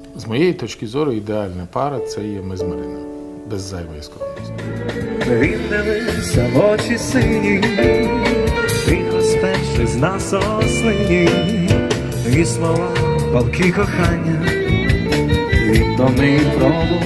З моєї точки зору, ідеальна пара – це є ми з Мариною. Без зайвої скромності. Він дивився в очі сині, тихо сперши з нас ослині, і слова палки кохання, відомий промовляв.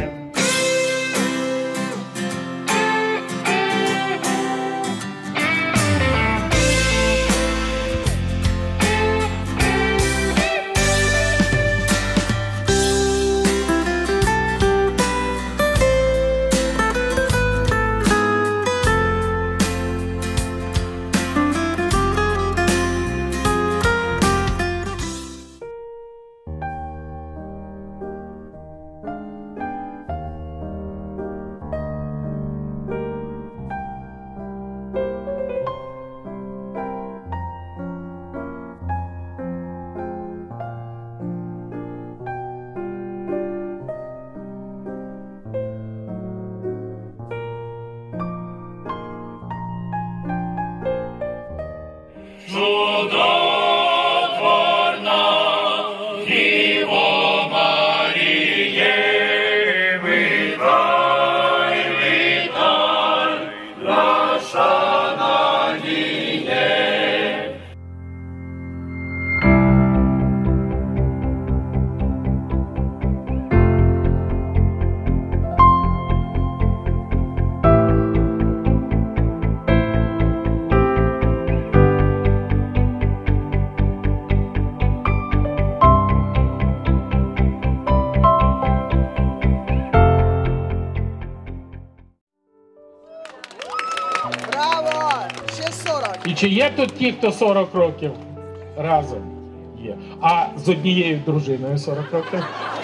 Браво! Ще 40. І чи є тут ті, хто 40 років разом? Є. А з однією дружиною 40 років?